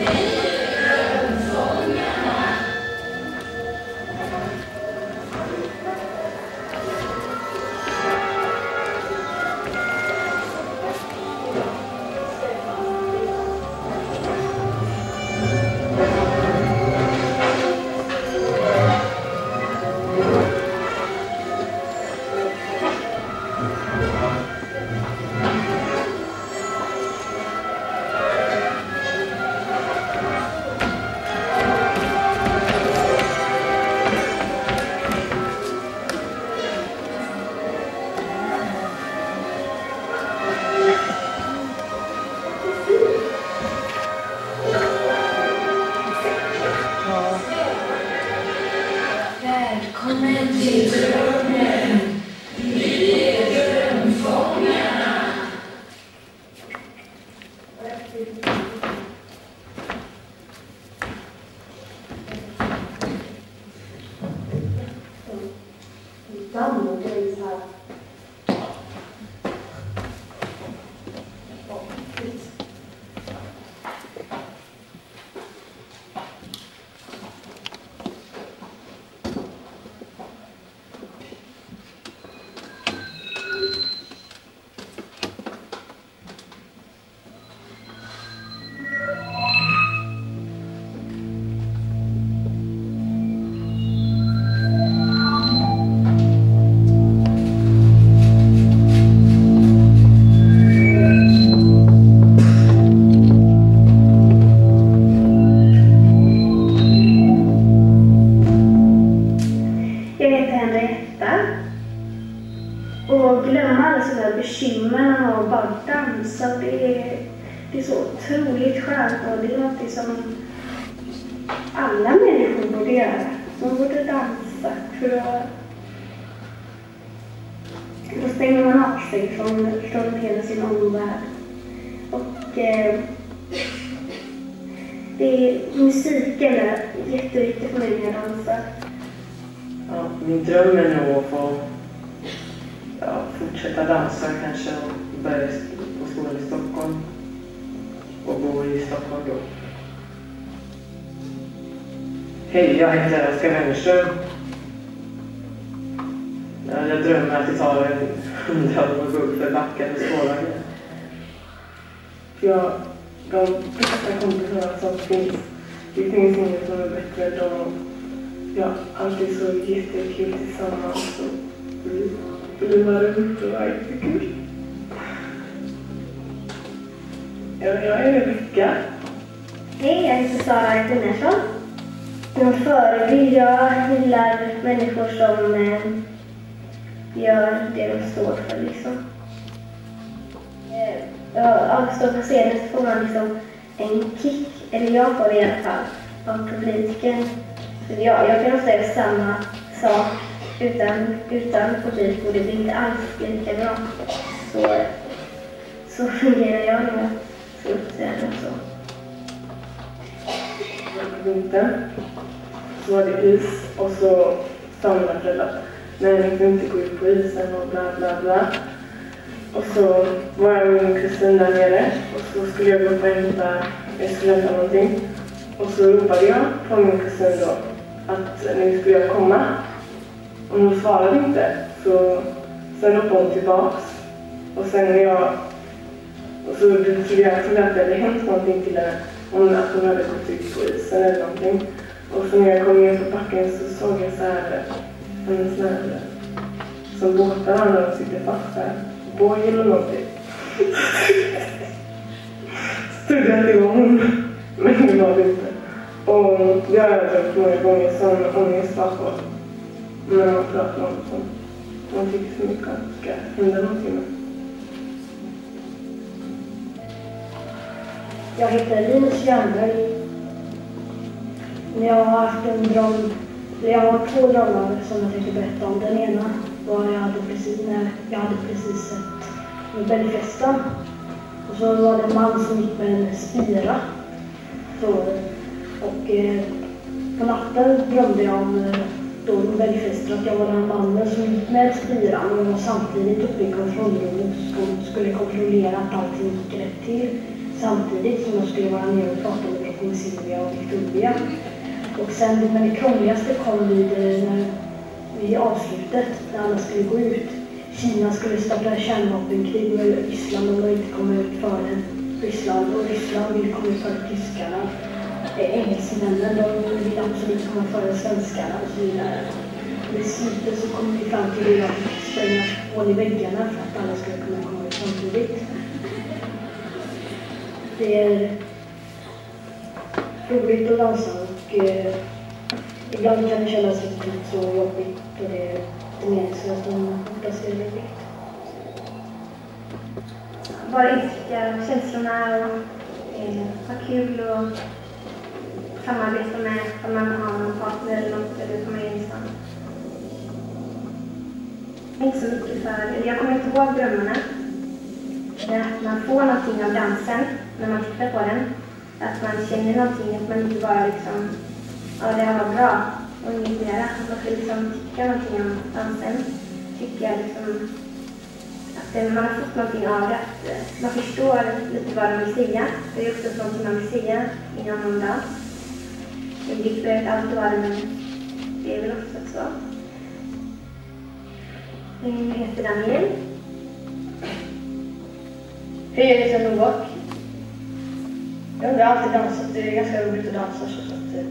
Välkommen till drömmen, vi är drömfångarna. Och glömma alla sådana bekymmer och bara dansa. Det är så otroligt skönt och det är något som alla människor borde göra. Man borde dansa för att då stänger man av sig från hela sin omvärld. Och musiken är jätteviktig för mig när jag dansar. Ja, min dröm är nog att få fortsätta dansa kanske och börja på skolan i Stockholm och bo i Stockholm då. Hej, jag heter Oskar Wennerström. Jag drömmer att jag tar en 100 år och går upp för backen och Skålange. De bästa kompisarna som finns, det finns inget som är bättre. De alltid så jättekul tillsammans och livar runt och är jättekul. Jag är Rebecka. Hej, jag heter Sara Gunnarsson. En förebild, jag gillar människor som gör det de står för liksom. Står på scenen så får man liksom en kick, eller jag får det i alla fall, av publiken. Så jag kan säga samma sak utan publik och det blir inte alls lika bra. Så fungerar jag när jag ska uppträda och så. På vintern så var det is och så sa mina föräldrar, nej, ni kan inte gå ut på isen och bla bla bla. Och så var jag med min kusin där nere och så skulle jag gå upp och jag skulle hämta någonting. Och så ropade jag på min kusin då att nu skulle jag komma. Och hon svarade inte. Så sen ropade hon tillbaks. Och sen och så trodde jag att det hade hänt någonting till henne. Att hon hade gått ut på isen eller någonting. Och så när jag kom ner på backen så såg jag så här en sån här som båtarna när de sitter fast där. Boj eller någonting. Så trodde jag att det var hon. Men det var det inte. Och jag har drömt många gånger som ångest var på. När man pratar om sånt. Man tycker så mycket att det ska hända någonting med. Jag heter Linus Jernberg. Jag har haft en dröm. Jag har 2 drömmar som jag tänkte berätta om. Den ena var när jag hade precis sett Nobelfesten. Och så var det en man som gick med en spira. Och på natten drömde jag om Nobelfesten att jag var den mannen som gick med spiran och var samtidigt uppe i kontrollrummet och skulle kontrollera att allting gick rätt till. Samtidigt som jag skulle vara nere och prata med hos Silvia och Victoria. Och sen, men det krångligaste kom vid avslutet när alla skulle gå ut. Kina skulle starta kärnvapenkrig med Ryssland om de inte kom ut före Ryssland. Och Ryssland ville komma ut före tyskarna. Engelsmännen, de ville absolut komma före svenskarna och så vidare. Och i slutet så kom vi fram till att spränga hål i väggarna för att alla skulle kunna komma ut samtidigt. Det är roligt att dansa och ibland kan det kännas lite så jobbigt och det är meningslöst men oftast är det roligt. Bara uttrycka känslorna och ha kul och samarbeta med om man har någon partner eller något eller kommer in stan. Inte så mycket för, jag kommer inte ihåg drömmarna. Att man får någonting av dansen när man tittar på den. Att man känner någonting, att man inte bara liksom, ja det här var bra och inget mera. Att man får liksom tycka någonting om dansen. Tycker jag liksom att man har fått någonting av det. Att man förstår lite vad de vill säga. Det är också någonting man vill säga inom någon dans. Det behöver inte alltid vara det, men det är väl också så. Jag heter Daniel. Hej, jag heter Novak. Jag har alltid dansat, det är ganska roligt att dansa så att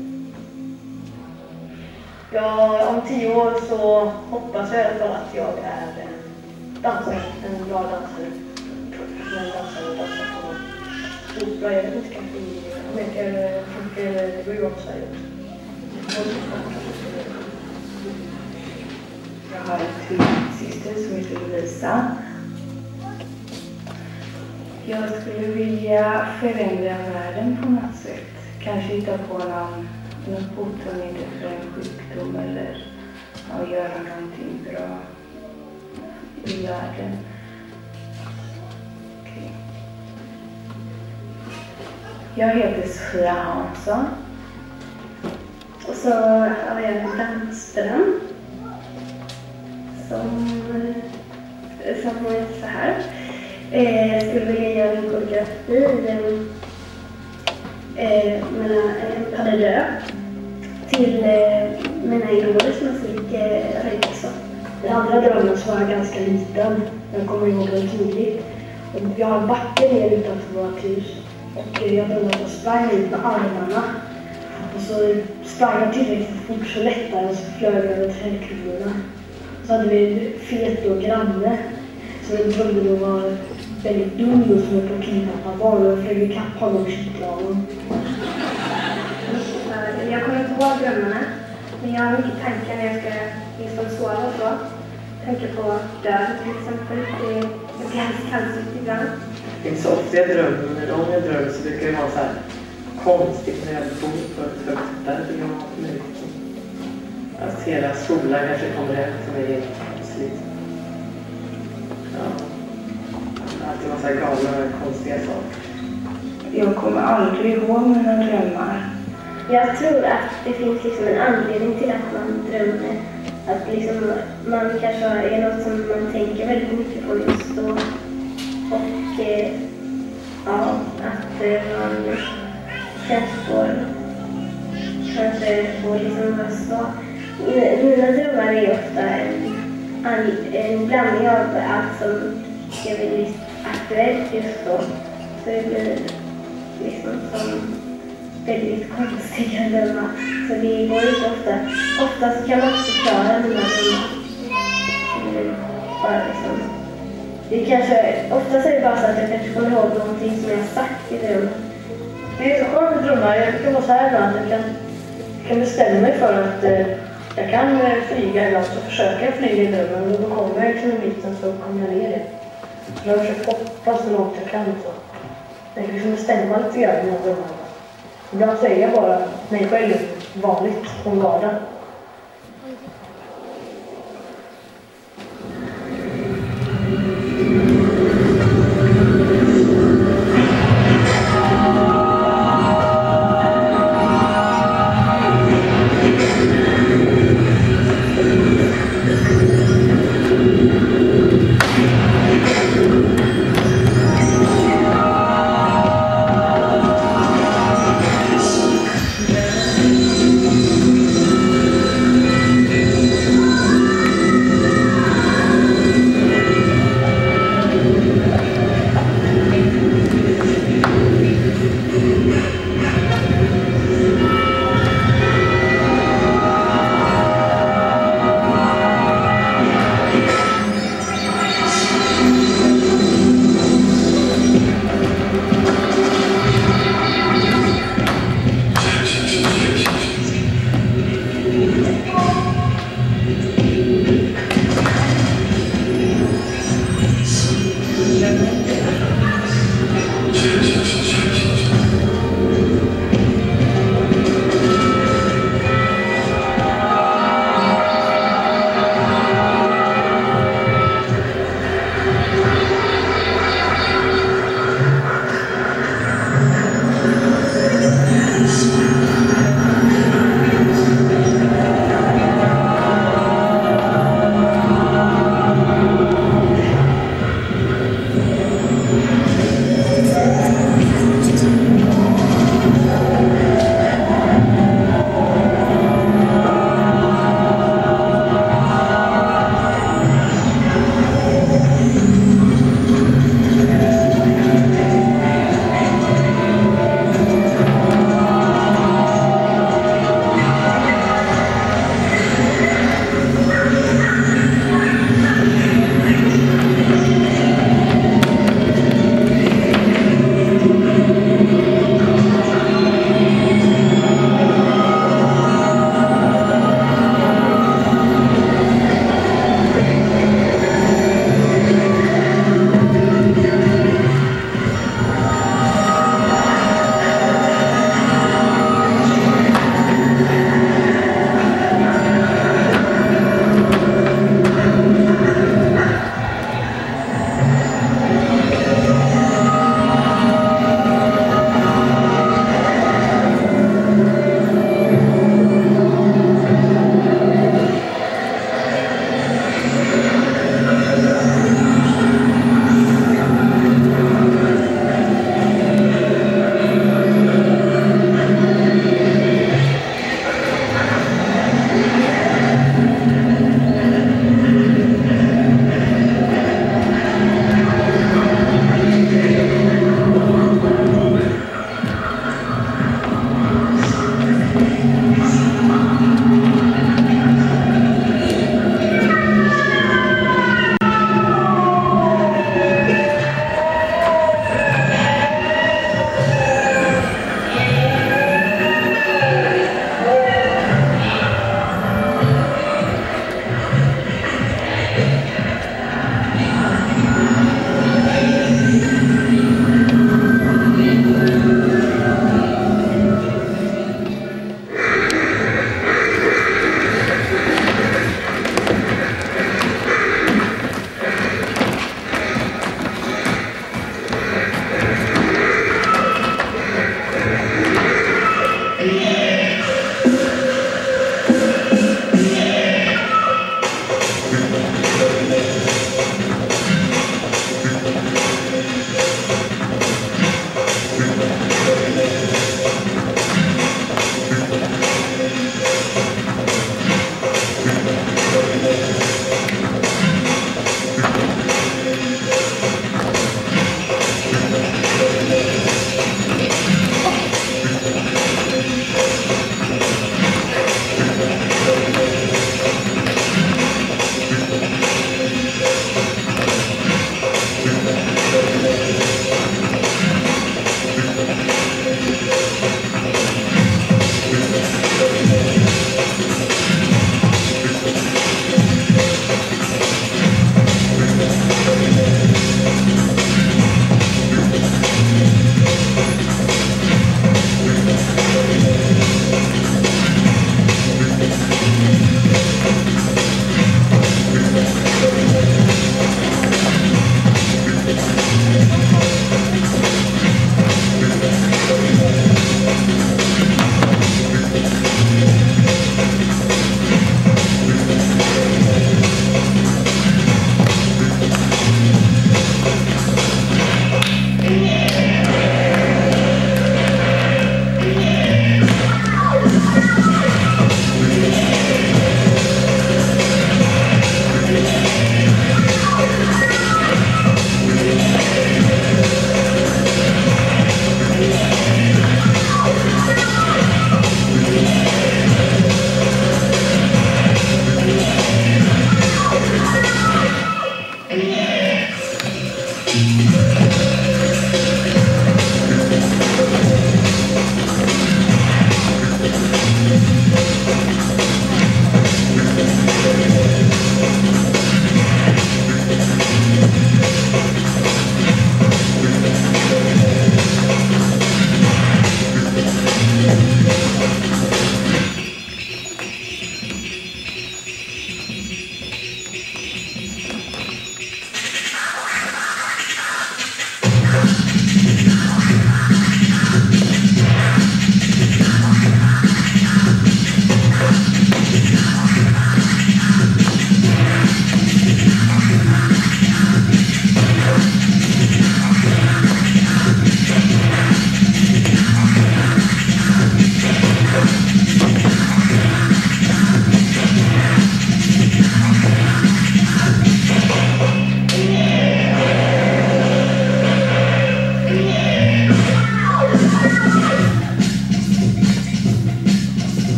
om 10 år så hoppas jag i alla fall att jag är dansare, en bra dansare, professionell dansare och dansar på opera. Jag vet inte, kanske i Amerika eller det går ju också Sverige också. Jag har en syster som heter Lovisa. Jag skulle vilja förändra världen på något sätt. Kanske hitta på något botemedel för en sjukdom eller göra någonting bra i världen. Okay. Jag heter Sofia Hansson. Och så har jag en dansdröm som är så här. Jag skulle vilja göra en koreografi mellan en parallell till mina idoler som jag fick Röjkso. Den andra drömmen så var jag ganska liten. Jag kommer ihåg den tydligt. Och jag har en backe ner utanför vårt hus. Och jag drömde att jag sprang ut med armarna. Och så sprang jag tillräckligt fort så lättare och så flög jag över trädkronorna. Så hade vi en fet och granne. Så jag trodde det var väldigt dum och som jag kidnappade barn och jag flög ikapp honom och kittlade honom. Jag kommer inte ihåg drömmarna, men jag har mycket tankar när jag ska liksom sova och så. Tänker på död till exempel. Jag blir alldeles kallsigt ibland. Det är inte så ofta jag drömmer, men om jag drömmer så brukar det vara så här konstigt när jag bor på ett högt där. Det är möjligt. Att hela skolan kanske kommer hem till mig helt plötsligt. Ja. Alltid massa galna konstiga saker. Jag kommer aldrig ihåg mina drömmar. Jag tror att det finns liksom en anledning till att man drömmer. Att liksom man kanske är något som man tänker väldigt mycket på just då. Och ja, att man kanske får liksom vara så. Mina drömmar är ofta en blandning av allt som är väldigt aktuellt just då. Så det blir liksom som väldigt konstiga drömmar. Så det går inte ofta. Ofta så kan man också förklara mina drömmar. Bara liksom. Det kanske, oftast är det bara så att jag kanske kommer ihåg någonting som jag har sagt i drömmen. Det är så skönt med drömmar. Jag kan vara så här ibland. Jag kan bestämma mig för att jag kan flyga ibland, så försöker jag flyga i drömmen och då kommer jag liksom en biten så kommer jag ner det. Så jag försöker hoppas så långt jag kan. Så. Jag kan liksom bestämma lite grann i mina drömmar. Ibland säger jag bara mig själv vanligt om vardagen.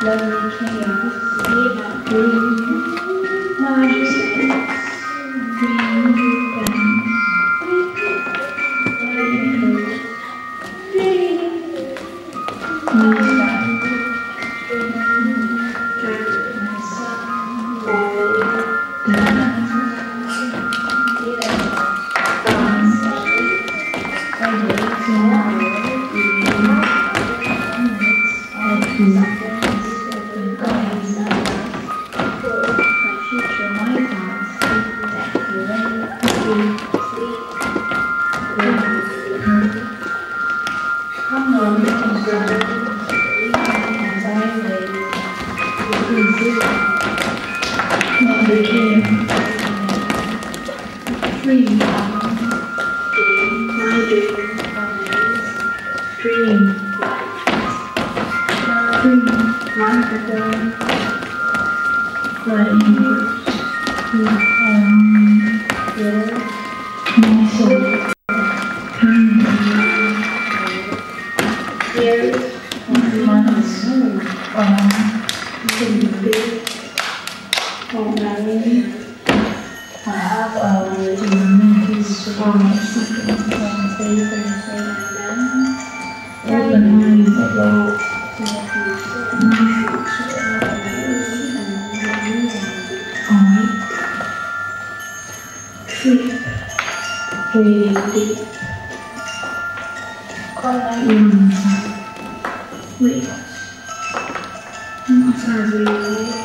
Lovely chaos, green, magic, green,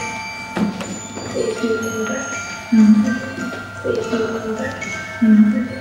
Mm.